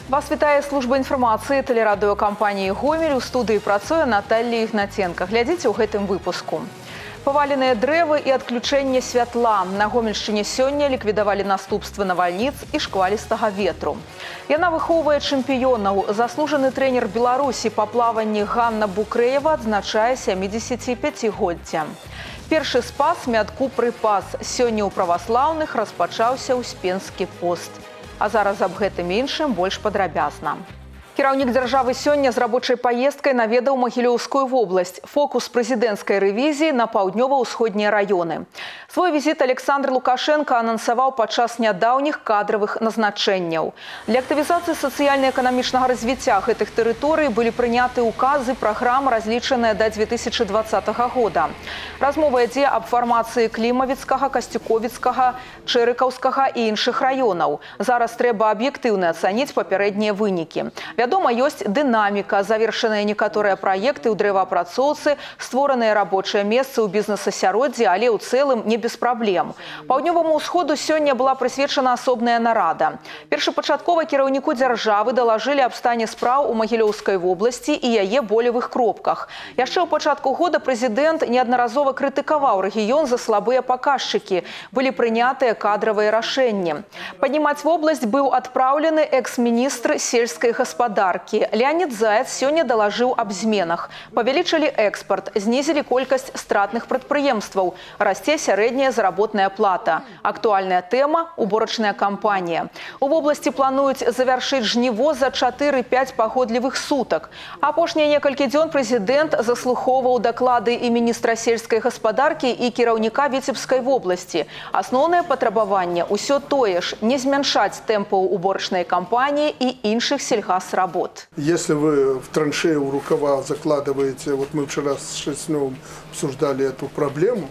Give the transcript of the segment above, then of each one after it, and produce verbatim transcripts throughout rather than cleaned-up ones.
Вас вітае служба інфармацыі тэлерадыёкампаніі «Гомель». У студыі працуе Наталья Ігнаценко. Глядзіце ў гэтым выпуску. Паваленыя дрэвы і адключэнне святла. На Гомельшчыне сёння ліквідавалі наступствы навальніц і шквалістага ветру. Яна выхоўвае чэмпіёнаў. Заслужаны трэнер Беларусі па плаванні Ганна Букрэева адзначае сямідзесяціпяцігоддзе. Першы спас мядку прыпас. Сёння ў праваслаўных распачаўся ўспенскі пост. А зараз аб гэтым іншым больш падрабязна. Кіраўнік дзяржавы сёння з рабочай паездкай наведаў Магілёўскую вобласць. Фокус прэзідэнцкай рэвізіі на паўднёва-ўсходнія раёны. Свой візіт Александр Лукашенко анансаваў падчас нядаўніх кадравых назначэнняў. Для актывізацыі сацыяльна-эканамічнага развіцця гэтых тэрыторый былі прыняты ўказы, праграмы, разлічаныя да дзве тысячы дваццатага года. Размова ідзе аб фармацыі Клімавіцкага, Касцюковіцкага, Чэрыкаўскага і іншых раёнаў. Зараз трэба аб'ектыўна ацаніць папярэднія вынікі. Вядома, ёсць дынаміка, завершаныя некаторыя праекты ў дрэваапрацоўцы, створаныя рабочыя месцы ў бізнес-асяроддзі, але ў цэлым не без праблем. Паўднёваму ўсходу сёння была прысвечана асобная нарада. Першапачаткова кіраўніку дзяржавы далажылі аб стане спраў у Магілёўскай вобласці і яе болевых кропках. Яшчэ ў пачатку года прэзідэнт неаднаразова крытыкаваў рэгіён за слабыя паказчыкі. Былі прынятыя кадравыя рашэнні. Паднімаць вобласць быў адпраўлены экс-міністр сельскай гаспадаркі. Леонид Заяц сёння далажыў аб зменах. Павялічылі экспарт, знізілі колькасць стратных прадпрыемстваў, расце сярэдняя заработная плата. Актуальная тэма – уборачная кампанія. У вобласці плануюць завяршыць жніво за чатыры-пяць пагодлівых сутак. Апошнія некалькі дзён прэзідэнт заслухоўваў даклады і міністра сельскай гаспадаркі і кіраўніка Віцебскай вобласці. Асноўнае патрабаванне – усё тое ж – не змяншаць тэмпаў уборачнай кампаніі і іншых сельгасработ. Если вы в траншею у рукава закладываете, вот мы вчера с Шерстневым обсуждали эту проблему,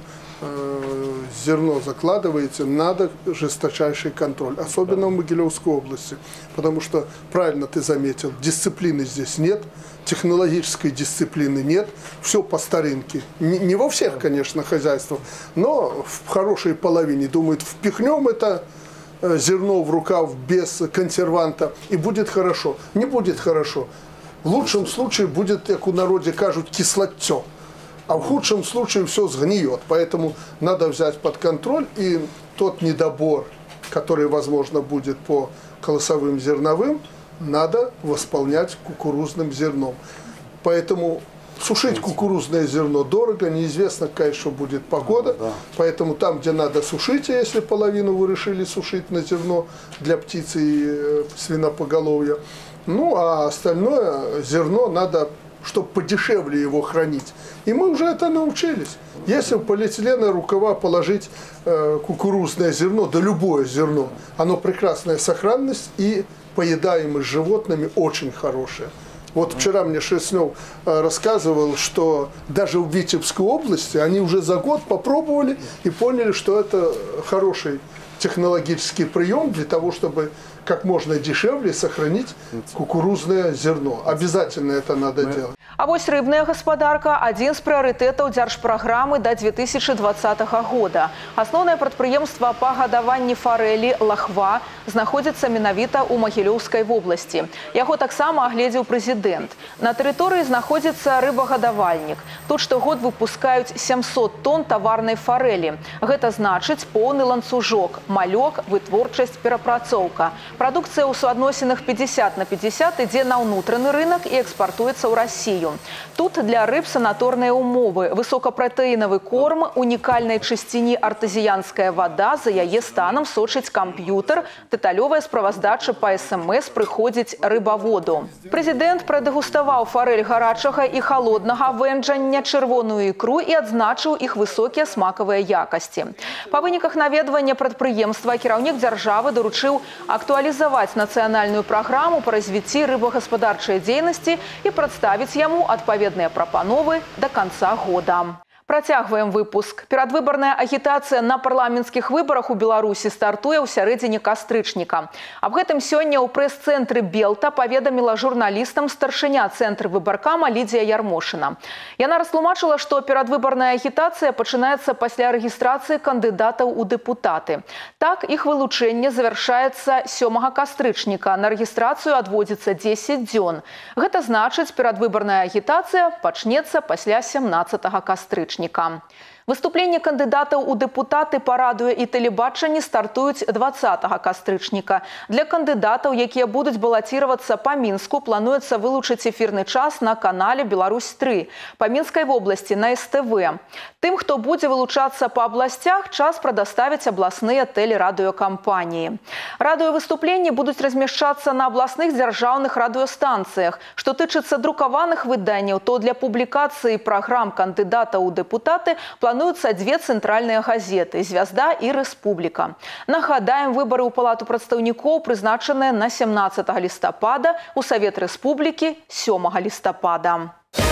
э, зерно закладываете, надо жесточайший контроль, особенно в Могилевской области, потому что, правильно ты заметил, дисциплины здесь нет, технологической дисциплины нет, все по старинке. Не, не во всех, конечно, хозяйствах, но в хорошей половине думают, впихнем это зерно в рукав без консерванта, и будет хорошо. Не будет хорошо. В лучшем случае будет, как у народе кажут, кислотцо. А в худшем случае все сгниет. Поэтому надо взять под контроль, и тот недобор, который, возможно, будет по колосовым зерновым, надо восполнять кукурузным зерном. Поэтому сушить кукурузное зерно дорого, неизвестно, какая еще будет погода. Да. Поэтому там, где надо, сушите, если половину вы решили сушить на зерно для птицы и свинопоголовья. Ну, а остальное зерно надо, чтобы подешевле его хранить. И мы уже это научились. Если в полиэтиленовые рукава положить э, кукурузное зерно, да любое зерно, оно прекрасная сохранность и поедаемость животными очень хорошая. Вот вчера мне Шерстнев рассказывал, что даже в Витебской области они уже за год попробовали и поняли, что это хороший технологический прием для того, чтобы как можно дешевле сохранить кукурузное зерно. Обязательно это надо делать. А вось рыбная гаспадарка – адзін з прыярытэтаў дзяржпраграмы да дзве тысячы дваццатага года. Асноўнае прадпрыемства па гадаванні фарэлі «Лахва» знаходзіцца менавіта ў Магілёўскай вобласці. Яго таксама агледзеў прэзідэнт. На тэрыторыі знаходзіцца рыбагадавальнік. Тут штогод выпускаюць сямсот тонн таварнай фарэлі. Гэта значыць поўны ланцужок – малёк, вытворчасць, перапрацоўка. Прадукцыя ў суадносінах пятьдесят на пятьдесят ідзе на ўнутраны рынок і экспартуецца ў Расію. Тут для рыб санаторныя умовы, высокапратэінавы корм, унікальнай чысціні артазіянская вада, за яе станам сочыць камп'ютар, дэталёвая справаздача па эс эм эс прыходзіць рыбаводу. Прэзідэнт прадэгуставаў фарэль гарачага і халоднага вэнджання, чырвоную ікру і адзначыў іх высокія смакавыя якасці. Па выніках наведвання прадпрыемства кіраўнік дзяржавы даручыў актуалізаваць нацыянальную праграму па развіцці рыбагаспадарчай дзейнасці і прадставіць яму адпаведныя прапановы да канца года. Працягваем выпуск. Перадвыбарная агітацыя на парламенцкіх выбарах у Беларусі стартуе ў сярэдзіне кастрычніка. Аб гэтым сёння ў прэс-цэнтры Белта паведаміла журналістам старшыня цэнтры выбаркама Лідзія Ярмошына. Яна растлумачыла, што перадвыбарная агітацыя пачынаецца пасля рэгістрацыі кандыдатаў у дэпутаты. Так, іх вылучэнне завяршаецца сёмага кастрычніка. На рэгістрацыю адводзіцца дзесяць дзён. Гэта значыць, перадвыбарная агітацыя пачнецца пасля сямнаццатага кастрычніка. Выступленне кандыдатаў у дэпутаты па радыё і тэлебачанні стартуюць дваццатага кастрычніка. Для кандыдатаў, якія будуць балаціравацца па Мінску, плануецца вылучыць эфірны час на канале Беларусь тры, па Мінскай вобласці на эс тэ вэ. Тым, хто будзе вылучацца па абласцях, час прадаставяць абласныя тэлерадыёкампаніі. Радыёвыступленні будуць размяшчацца на абласных дзяржаўных радыёстанцыях. Што тычыцца друкаваных выданняў, то для публікацыі праграм кандыдатаў у дэпутаты плануюцца дзве цэнтральныя газеты «Звязда» і «Рэспубліка». Нагадаем, выбары ў Палату прадстаўнікоў прызначаныя на сямнаццатага лістапада, у Савет Рэспублікі сёмага лістапада.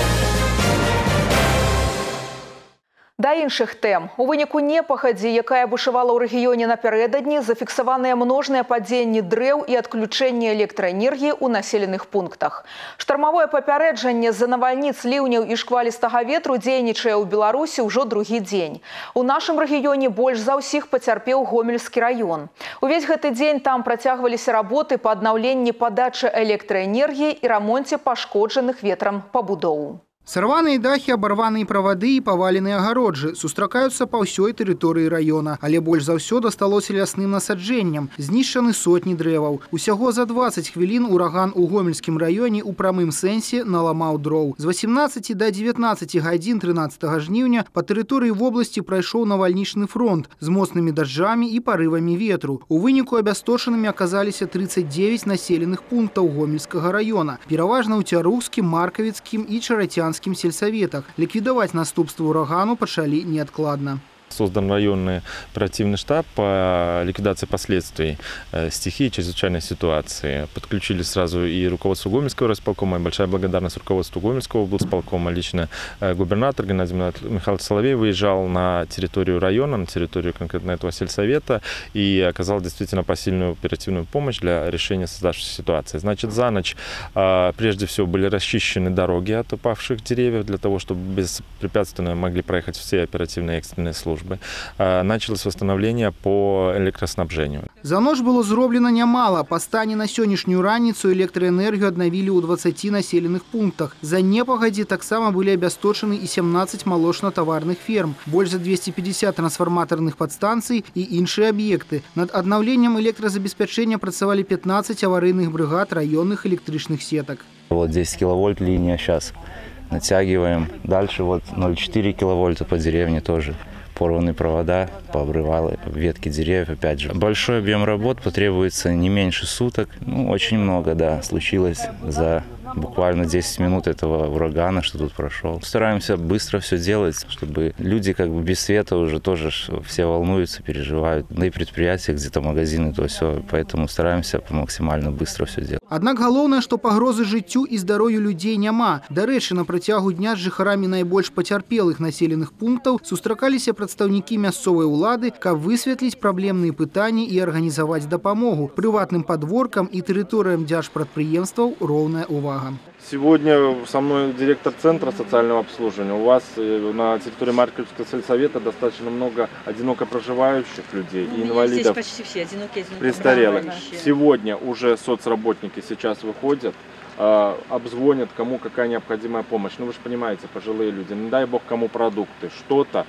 Да іншых тэм. У выніку непахадзі, якая бушавала ў рэгіёне напярэдадні, зафіксаваныя множныя падзенні дрэў і адключэнне электраэнергіі ў населеных пунктах. Штармавое папярэджанне з-за навальніц, ліўняў і шквалістага ветру дзейнічае ў Беларусі ўжо другі дзень. У нашым рэгіёне больш за ўсіх пацярпеў Гомельскі раён. Увесь гэты дзень там працягваліся работы па аднаўленні падачы электраэнергіі і рамонце пашкоджаных ветрам пабудоў. Сарваныя дахі, абарваныя правады і паваленыя агароджы сустракаюцца па ўсёй тэрыторыі раёна, але больш за ўсё дасталося лясным насаджэнням. Знішчаны сотні дрэваў. Усяго за дваццаць хвілін ураган у Гомельскім раёне ў прамым сэнсе наламаў дроў. З васямнаццаці да дзевятнаццаці гадзін трынаццатага жніўня па тэрыторыі вобласці прайшоў навальнічны фронт з моцнымі дажджамі і парывамі ветру. У выніку абясточанымі аказаліся трыццаць дзевяць населеных пунктаў Гомельскага раёна, пераважна ў Цярухскім, Маркавіцкім і Чаратянскім сельсоветах. Ликвидовать наступство урагану пошли неоткладно. Создан районный оперативный штаб по ликвидации последствий стихии и чрезвычайной ситуации. Подключили сразу и руководство Гомельского райисполкома, и большая благодарность руководству Гомельского облсполкома. Лично губернатор Геннадий Михайлович Соловей выезжал на территорию района, на территорию конкретно этого сельсовета и оказал действительно посильную оперативную помощь для решения создавшейся ситуации. Значит, за ночь прежде всего были расчищены дороги от упавших деревьев для того, чтобы беспрепятственно могли проехать все оперативные экстренные службы. Началось восстановление по электроснабжению. За ноч было зроблено немало. По стане на сённяшнюю раніцу электроэнергію аднавілі ў дваццаці населеных пунктах. За непагадзі таксама былі абясточаны і сямнаццаць малочна-таварных ферм, больш за двести пятьдесят трансфарматарных падстанцый і іншыя аб'екты. Над аднаўленнем электразабеспячэння працавалі пятнадцать аварыйных бригад районных электрычных сеток. Вот десять киловольт линия сейчас. Натягиваем. Дальше вот ноль целых четыре киловольта по деревне тоже. Порванные провода, пообрывалы ветки деревьев, опять же. Большой объем работ потребуется не меньше суток. Ну, очень много, да, случилось за буквально десять минут этого урагана, что тут прошел. Стараемся быстро все делать, чтобы люди как бы без света уже тоже все волнуются, переживают. Да и предприятия, где-то магазины, то все. Поэтому стараемся максимально быстро все делать. Аднак галоўнае, што пагрозы жыццю і здароўю людзей няма. Дарэчы, на працягу дня з жыхарамі найбольш пацярпелых населеных пунктаў сустракаліся прадстаўнікі мясцовай улады, каб высветліць праблемныя пытанні і арганізаваць дапамогу. Прыватным падворкам і тэрыторыям дзяржпрадпрыемстваў роўная увага. Сегодня со мной директор Центра социального обслуживания. У вас на территории Марковского сельсовета достаточно много одиноко проживающих людей и инвалидов, здесь почти все одинокие, одинокие престарелых. Сегодня уже соцработники сейчас выходят, обзвонят, кому какая необходимая помощь. Ну вы же понимаете, пожилые люди, не дай бог кому продукты, что-то.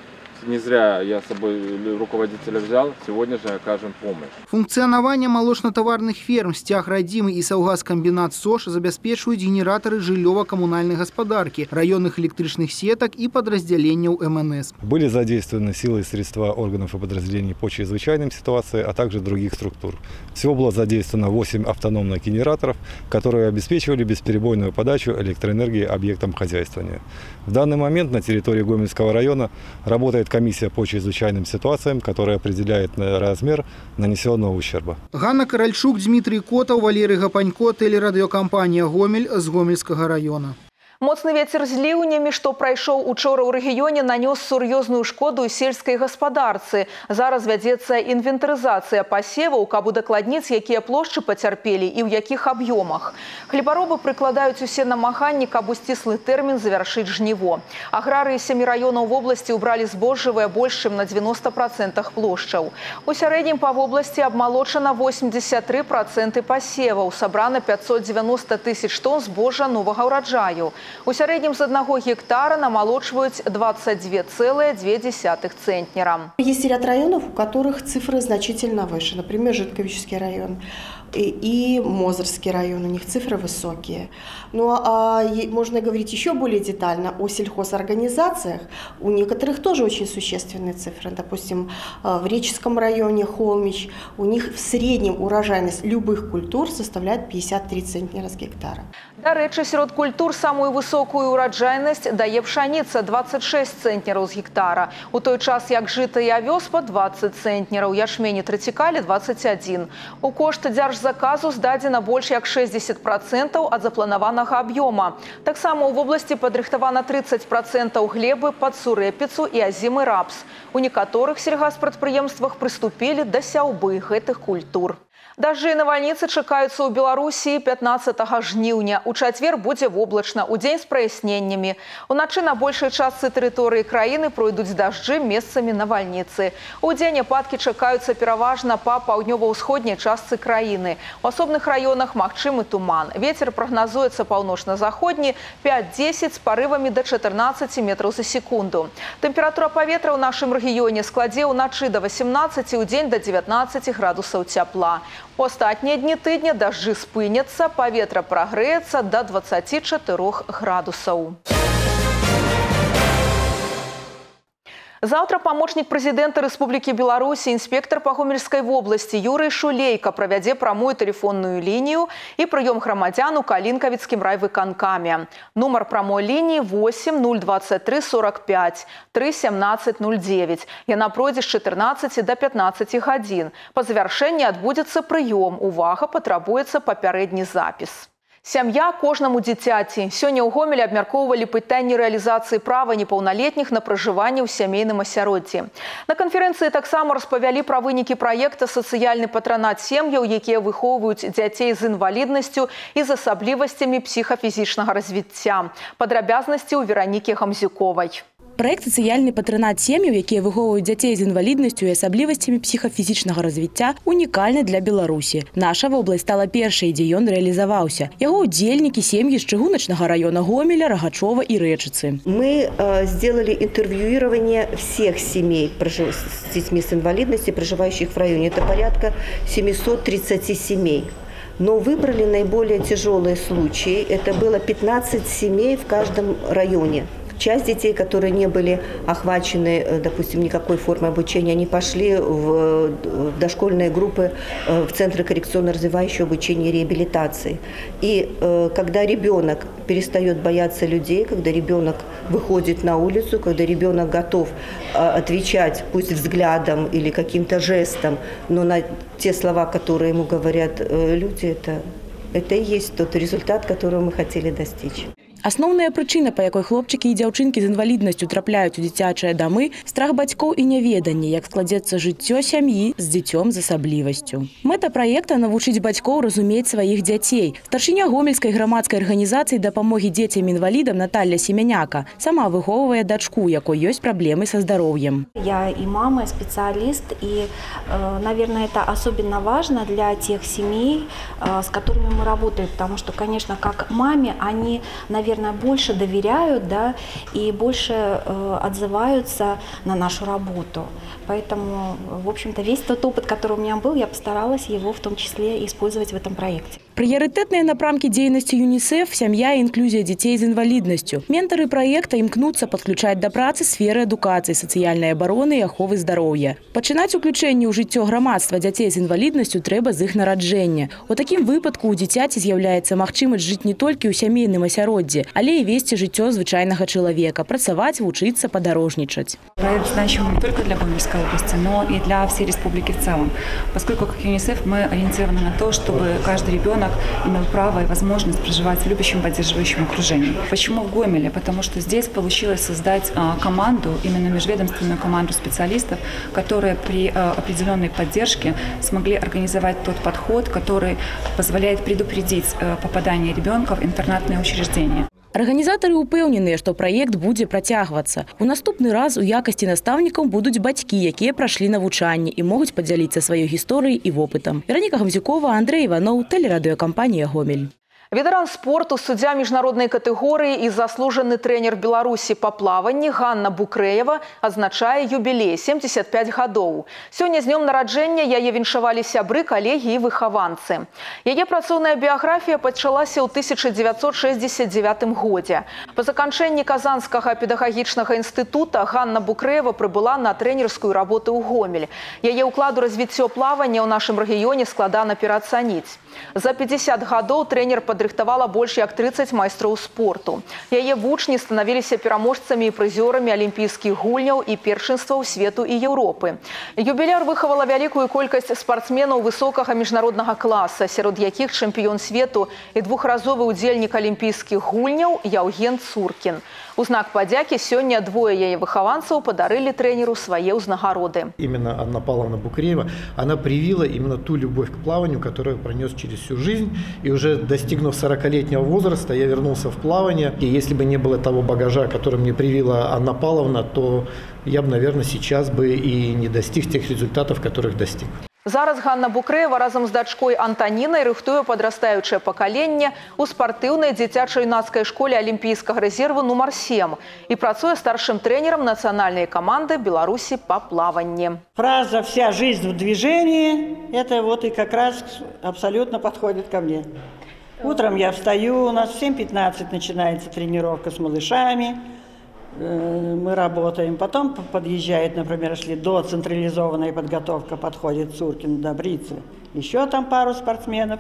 Не зря я с собой руководителя взял, сегодня же окажем помощь. Функционование молочно-товарных ферм, стяг радзімы и Саўгаскамбінат СОЖ забяспечваюць генераторы жыллёва-коммунальной господарки, районных электричных сеток и подразделений эм эн эс. Были задействованы силы и средства органов и подразделений по чрезвычайным ситуациям, а также других структур. Всего было задействовано восемь автономных генераторов, которые обеспечивали бесперебойную подачу электроэнергии объектам хозяйствования. В данный момент на территории Гомельского района работает комиссия по чрезвычайным ситуациям, которая определяет размер нанесенного ущерба. Ганна Каральчук, Дмитрий Котов, Валерий Гапанько, телерадиокомпания «Гомель» с Гомельского района. Моцны вецер з ліўнямі, што прайшоў учора ў рэгіёне, нанёс сур'ёзную шкоду сельскай гаспадарцы. Зараз вядзецца інвентарызацыя пасеваў, каб удакладніць, якія плошчы пацярпелі і ў якіх аб'ёмах. Хлебаробы прыкладаюць усе намаганні, каб у сціслы тэрмін завяршыць жніво. Аграрыі сямі раёнаў вобласці ўбралі збожжавыя больш чым на дзевяноста працэнтах плошчаў. У сярэднім па вобласці абмалочана восемьдесят три процента пасеваў, сабрана пятьсот девяносто тысяч тонн збожжа новага ўраджаю. У сярэднім з аднаго гектара намалочваюць двадцать два целых две десятых центнера. Есть ряд районов, у которых цифры значительно выше. Например, Житковичский район и Мозырский район, у них цифры высокие. Ну а можно говорить еще более детально о сельхозорганизациях. У некоторых тоже очень существенные цифры. Допустим, в Реческом районе, Холмич, у них в среднем урожайность любых культур составляет пятьдесят три центнера с гектара. Дарэчы, сярод культур самую высокую ураджайнасць дае пшаніца двадцать шесть центнераў з гектара. У той час, як жыта і авёс па двадцать центнераў, ячмень і трыцікалі двадцать один. У кошт дзяржзаказу здадзена больш як шестьдесят процентов ад запланаванага аб'ёма. Таксама ў вобласці падрыхтавана тридцать процентов глебы пад сурэпіцу і азімы рапс. У некаторых сельгаспрадпрыемствах прыступілі да сяўбы гэтых культур. Дажджы і навальніцы чакаюцца ў Беларусі пятнадцатага жніўня. У чацвер будзе воблачна, у дзень з праясненнямі. Уначы на большай частцы тэрыторыі краіны пройдуць дажджы, месцамі навальніцы. У дзень ападкі чакаюцца пераважна па паўднёва-ўсходняй частцы краіны. У асобных раёнах магчымы туман. Вецер прагназуецца паўночна-заходні пять-десять з парывамі да чатырнаццаці метраў за секунду. Тэмпература паветра ў нашым рэгіёне складзе ўначы да восемнадцаці, у дзень да дзевятнаццаці градусаў цяпла. У астатнія дні тыдня дажджы спыняцца, паветра прагрэецца да дваццаці чатырох градусаў. Завтра памочнік прэзідэнта Рэспублікі Беларусь, інспектор па Гомельскай вобласці Юрый Шулейка правядзе прамую тэлефонную лінію і прыём грамадзян у Калінкавіцкім райвыканкаме. Нумар прамой лініі восемь ноль двадцать три сорок пять три семнадцать ноль девять. Яна пройдзе з чатырнаццаці да пятнаццаці гадзін. Па завяршэнні адбудзецца прыём. Увага, патрабуецца папярэдні запіс. Сям'я кожнаму дзіцяці. Сёння ў Гомелі абмяркоўвалі пытанні рэалізацыі права непаўналетніх на пражыванне ў сямейным асяроддзі. На канферэнцыі таксама распавялі пра вынікі праекта «Сацыяльны патранат сем'яў», якія выхоўваюць дзяцей з інваліднасцю і з асаблівасцямі псіхафізічнага развіцця. Падрабязнасці ў Веранікі Гамзюковай. Проект «Сацыяльны патранат сем'яў», якія выхоўваюць дзяцей з інваліднасцю і асаблівасцямі псіхафізічнага развіцця, унікальны для Беларусі. Наша вобласць стала першай, дзе ён рэалізаваўся. Яго удзельнікі сем'і з чыгуначнага района Гомеля, Рагачова и Рэчыцы. Мы э, сделали интервьюирование всех семей с детьми с инвалидностью, проживающих в районе. Это порядка семисот тридцати семей. Но выбрали наиболее тяжелые случаи. Это было пятнадцать семей в каждом районе. Часть детей, которые не были охвачены, допустим, никакой формой обучения, они пошли в дошкольные группы в Центры коррекционно-развивающего обучения и реабилитации. И когда ребенок перестает бояться людей, когда ребенок выходит на улицу, когда ребенок готов отвечать, пусть взглядом или каким-то жестом, но на те слова, которые ему говорят люди, это, это и есть тот результат, которого мы хотели достичь. Асноўная прычына, па якой хлопчыкі і дзяўчынкі з інваліднасцю трапляюць у дзіцячыя дамы, страх бацькоў і няведанне, як складзецца жыццё сям'і з дзіцём з асаблівасцю. Мэта праекта – навучыць бацькоў разумець сваіх дзяцей. Старшыня Гомельскай грамадскай арганізацыі дапамогі дзецям-інвалідам Наталья Семеняка сама выхоўвае дачку, якой ёсць праблемы са здароўем. Я и мама, и специалист, и, наверное, это особенно важно для тех семей, с которыми мы работаем, потому что, конечно, как маме, они, наверное, больше доверяют, да, и больше э, отзываются на нашу работу. Поэтому, в общем-то, весь тот опыт, который у меня был, я постаралась его в том числе использовать в этом проекте. Прыярытэтныя напрамкі дзейнасці ЮНИСЕФ – сям'я і інклюзія дзяцей з інваліднасцю. Ментары праекта імкнуцца падключаць да працы сферы адукацыі, сацыяльнай абароны і аховы здароўя. Пачынаць уключэнне ў жыццё грамадства дзяцей з інваліднасцю трэба з іх нараджэння. У такім выпадку у дзіцяці з'яўляецца магчымасць жыць не толькі ў сямейным асяроддзі, спорце, але і весці жыццё звычайнага чалавека, працаваць, вучыцца, падарожнічаць. Проект значим не только для Гомельской области, но и для всей республики в целом, поскольку как ЮНИСЕФ мы ориентированы на то, чтобы каждый ребенок имел право и возможность проживать в любящем, поддерживающем окружении. Почему в Гомеле? Потому что здесь получилось создать команду, именно межведомственную команду специалистов, которые при определенной поддержке смогли организовать тот подход, который позволяет предупредить попадание ребенка в интернатные учреждения. Арганізатары ўпэўненыя, што праект будзе працягвацца. У наступны раз у якасці настаўнікаў будуць бацькі, якія прайшлі навучанне і могуць падзяліцца сваёй гісторыяй і вопытам. Вераніка Гамзюкова, Андрей Іванов, тэлерадыёкампанія «Гомель». Ветэран спорту, суддзя міжнароднай катэгорыі і заслужаны трэнер Беларусі па плаванні Ганна Букрэева адзначае юбілей – семьдесят пять гадоў. Сёння з днём нараджэння яе віншавалі сябры, калегі і выхаванцы. Яе працоўная біяграфія пачалася ў тысяча дзевяцьсот шэсцьдзесят дзевятым годзе. Па заканчэнні Казанскага педагагічнага інстытута Ганна Букрэева прыбыла на трэнерскую работу ў Гомель. Яе ўклад у развіццё плавання ў нашым рэгіёне складана пераацаніць. За пятьдесят гадоў трэнер падрыхтавала больш як тридцать майстроў спорту. Яе вучні станавіліся пераможцамі і прызёрамі алімпійскіх гульняў і першынстваў свету і Еўропы. Юбіляр выхавала вялікую колькасць спартсменаў высокага міжнароднага класа, сярод якіх чэмпіён свету і двухразовы ўдзельнік алімпійскіх гульняў Яўген Цуркін. У знак падзякі сёння двое яе выхаванцаў падарылі трэнеру свае ўзнагароды. Именно Анна Павловна Букреева, она привила именно ту любовь к плаванию, которую пронес через всю жизнь. И уже достигнув сорокалетнего возраста, я вернулся в плавание. И если бы не было того багажа, который мне привила Анна Павловна, то я бы, наверное, сейчас бы и не достиг тех результатов, которых достиг. Зараз Ганна Букрэева разам з дачкой Антанінай рыхтуе падрастаючае пакаленне ў спартыўнай дзіцяча-юнацкай школе алімпійскага рэзерву нумар сем і працуе старшым трэнерам нацыянальнай каманды Беларусі па плаванні. Фраза «вся жизнь в движении» – это вот и как раз абсолютно подходит ко мне. Утром я встаю, у нас в семь пятнадцать начинается тренировка с малышами. Мы работаем. Потом подъезжает, например, если до централизованной подготовка подходит Цуркин, Добрицы, еще там пару спортсменов.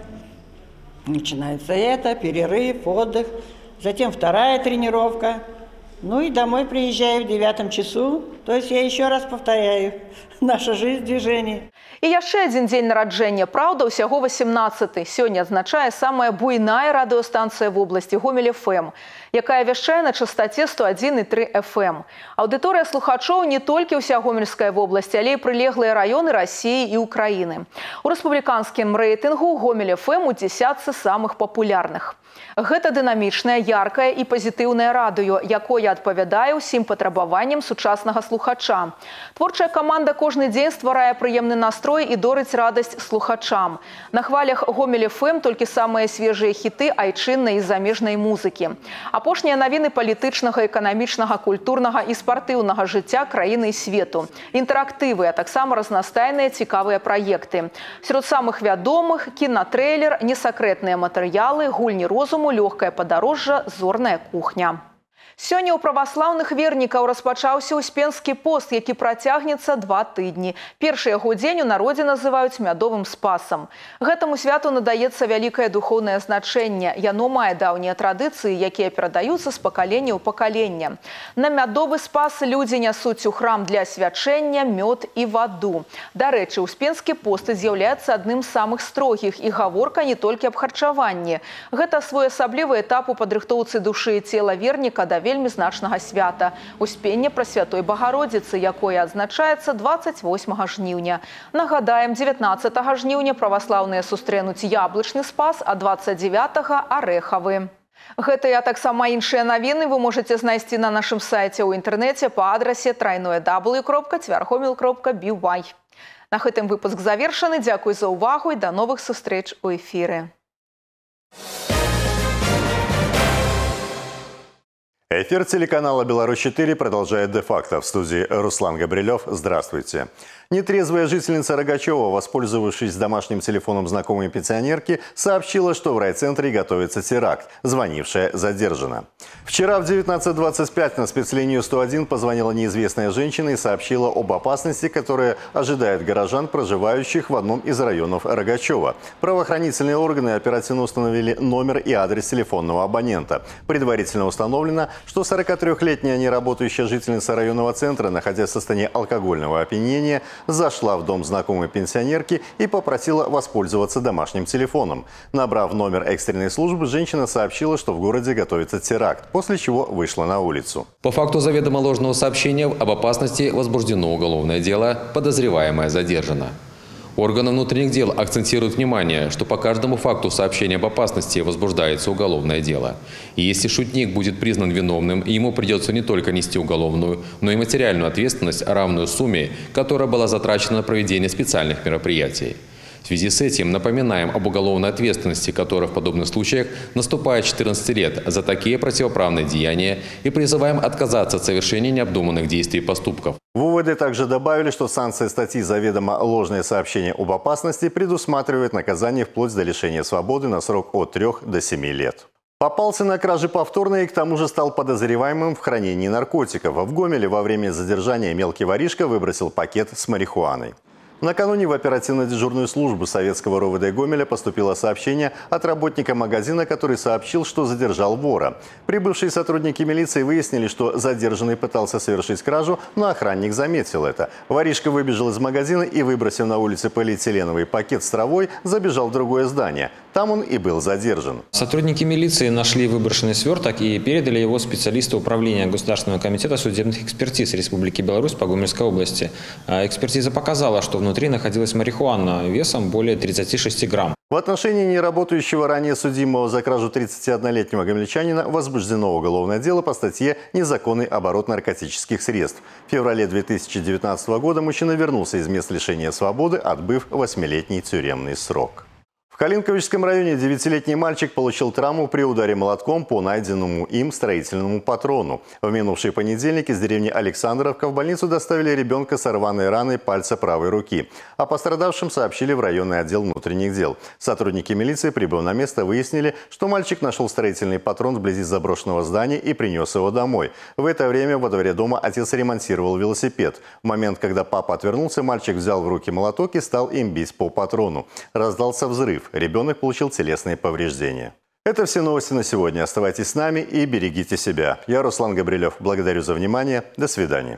Начинается это, перерыв, отдых. Затем вторая тренировка. Ну и домой приезжаю в девятом часу. То есть я еще раз повторяю, наша жизнь в движении. І яшчэ адзін дзень нараджэння, праўда, усяго восемнадцаты. Сёння адзначае самая буйная радыёстанцыя в области Гомель эф эм, якая вяшчае на частоце сто адзін і тры эф эм. Аўдыторыя слухачоў не толькі ўся Гомельская вобласць, але і прылеглыя раёны России і Украіны. У рэспубліканскім рэйтынгу Гомель эф эм у дзесятцы самых папулярных. Гэта дынамічнае, яркае і пазітыўнае радыё, якое адпавядае ўсім патрабаванням сучаснага слухача. Творчая каманда кожны дзень стварае прыемны настрой і дорыць радасць слухачам. На хвалях Гомель эф эм толькі самыя свежыя хіты айчыннай і замежнай музыкі. Апошнія навіны палітычнага, эканамічнага, культурнага і спартыўнага жыцця краіны і свету. Інтэрактывы, а таксама разнастайныя цікавыя праекты. Сярод самых вядомых – кінатрэйлер, несакрэтныя матэрыялы, гульні розуму, лёгкае падарожжа, зорная кухня. Сёння ў праваслаўных вернікаў распачаўся Успенскі пост, які працягнецца два тыдні. Першы яго дзень у народзе называюць мядовым спасам. Гэтаму святу надаецца вялікае духоўнае значэнне. Яно мае даўнія традыцыі, якія перадаюцца з пакалення ў пакаленне. На мядовы спас людзі нясуць у храм для свячэння мёд і ваду. Дарэчы, Успенскі пост з'яўляецца адным з самых строгіх, і гаворка не толькі аб харчаванні. Гэта своеасаблівы этап у падрыхтоўцы душы і цела верніка да вельмі значнага свята – Успення Прасвятой Багародзіцы, якое адзначаецца дваццаць восьмага жніўня. Нагадаем, дзевятнаццатага жніўня праваслаўныя сустрэнуць яблычны спас, а дваццаць дзевятага – арэхавы. Гэтыя, а таксама іншыя навіны вы можаце знайсці на нашым сайце ў інтэрнэце па адрасе трайное дабл ю кропка цвяргомел кропка би вай. На гэтым выпуск завершаны. Дзякуй за ўвагу і да новых сустрэч у эфіры. Эфир телеканала «Беларусь-четыре» продолжает де-факто. В студии Руслан Габрилев. Здравствуйте. Нетрезвая жительница Рогачева, воспользовавшись домашним телефоном знакомой пенсионерки, сообщила, что в райцентре готовится теракт. Звонившая задержана. Вчера в девятнадцать двадцать пять на спецлинию сто один позвонила неизвестная женщина и сообщила об опасности, которая ожидает горожан, проживающих в одном из районов Рогачева. Правоохранительные органы оперативно установили номер и адрес телефонного абонента. Предварительно установлено, что сорокатрёхлетняя неработающая жительница районного центра, находясь в состоянии алкогольного опьянения, зашла в дом знакомой пенсионерки и попросила воспользоваться домашним телефоном. Набрав номер экстренной службы, женщина сообщила, что в городе готовится теракт, после чего вышла на улицу. По факту заведомо ложного сообщения об опасности возбуждено уголовное дело, подозреваемая задержана. Органы внутренних дел акцентируют внимание, что по каждому факту сообщения об опасности возбуждается уголовное дело. И если шутник будет признан виновным, ему придется не только нести уголовную, но и материальную ответственность, равную сумме, которая была затрачена на проведение специальных мероприятий. В связи с этим напоминаем об уголовной ответственности, которая в подобных случаях наступает четырнадцать лет за такие противоправные деяния, и призываем отказаться от совершения необдуманных действий и поступков. В УВД также добавили, что санкция статьи «Заведомо ложное сообщение об опасности» предусматривает наказание вплоть до лишения свободы на срок от трёх до семи лет. Попался на краже повторно и к тому же стал подозреваемым в хранении наркотиков. В Гомеле во время задержания мелкий воришка выбросил пакет с марихуаной. Накануне в оперативно-дежурную службу советского РОВД Гомеля поступило сообщение от работника магазина, который сообщил, что задержал вора. Прибывшие сотрудники милиции выяснили, что задержанный пытался совершить кражу, но охранник заметил это. Воришка выбежал из магазина и, выбросив на улице полиэтиленовый пакет с травой, забежал в другое здание. Там он и был задержан. Сотрудники милиции нашли выброшенный сверток и передали его специалисту управления Государственного комитета судебных экспертиз Республики Беларусь по Гомельской области. Экспертиза показала, что внутри находилась марихуана весом более тридцати шести грамм. В отношении неработающего ранее судимого за кражу тридцатиоднолетнего гомельчанина возбуждено уголовное дело по статье «Незаконный оборот наркотических средств». В феврале две тысячи девятнадцатого года мужчина вернулся из мест лишения свободы, отбыв восьмилетний тюремный срок. В Калинковичском районе девятилетний мальчик получил травму при ударе молотком по найденному им строительному патрону. В минувший понедельник из деревни Александровка в больницу доставили ребенка с рваной раной пальца правой руки. О пострадавшем сообщили в районный отдел внутренних дел. Сотрудники милиции, прибыв на место, выяснили, что мальчик нашел строительный патрон вблизи заброшенного здания и принес его домой. В это время во дворе дома отец ремонтировал велосипед. В момент, когда папа отвернулся, мальчик взял в руки молоток и стал им бить по патрону. Раздался взрыв. Ребенок получил телесные повреждения. Это все новости на сегодня. Оставайтесь с нами и берегите себя. Я Руслан Габрилев. Благодарю за внимание. До свидания.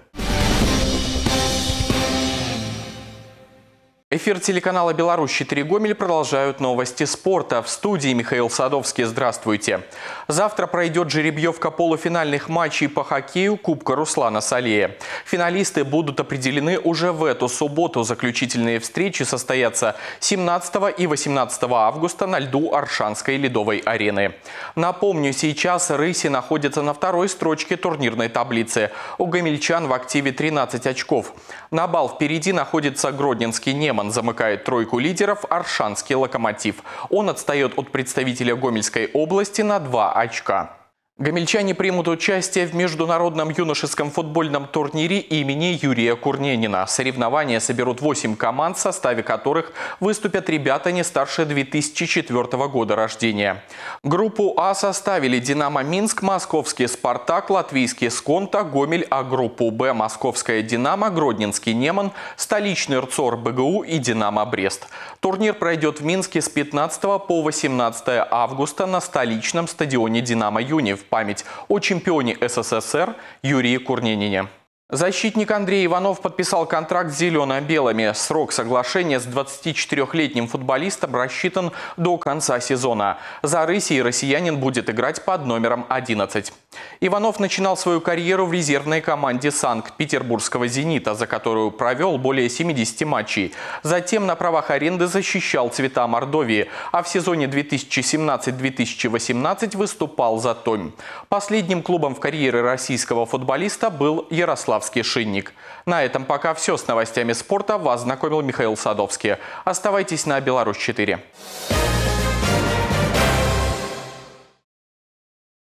Эфир телеканала «Беларусь-четыре» Гомель продолжают новости спорта. В студии Михаил Садовский. Здравствуйте. Завтра пройдет жеребьевка полуфинальных матчей по хоккею Кубка Руслана Салея. Финалисты будут определены уже в эту субботу. Заключительные встречи состоятся семнадцатого и восемнадцатого августа на льду Аршанской ледовой арены. Напомню, сейчас «Рыси» находятся на второй строчке турнирной таблицы. У гомельчан в активе тринадцать очков. На бал впереди находится Гродненский «Неман». Замыкает тройку лидеров Аршанский «Локомотив». Он отстает от представителя Гомельской области на два очка. Гомельчане примут участие в международном юношеском футбольном турнире имени Юрия Курненина. Соревнования соберут восемь команд, в составе которых выступят ребята не старше две тысячи четвёртого года рождения. Группу А составили «Динамо Минск», «Московский Спартак», «Латвийский Сконта», «Гомель», а группу Б – «Московская Динамо», «Гродненский Неман», «Столичный РЦОР БГУ» и «Динамо Брест». Турнир пройдет в Минске с пятнадцатого по восемнадцатое августа на столичном стадионе «Динамо Юни» в память о чемпионе СССР Юрии Курненине. Защитник Андрей Иванов подписал контракт с «Зелено-белыми». Срок соглашения с двадцатичетырёхлетним футболистом рассчитан до конца сезона. За «Рыси» россиянин будет играть под номером одиннадцать. Иванов начинал свою карьеру в резервной команде Санкт-Петербургского «Зенита», за которую провел более семидесяти матчей. Затем на правах аренды защищал цвета Мордовии, а в сезоне две тысячи семнадцатый — две тысячи восемнадцатый выступал за Томь. Последним клубом в карьере российского футболиста был Ярославский «Шинник». На этом пока все. С новостями спорта вас знакомил Михаил Садовский. Оставайтесь на Беларусь-четыре.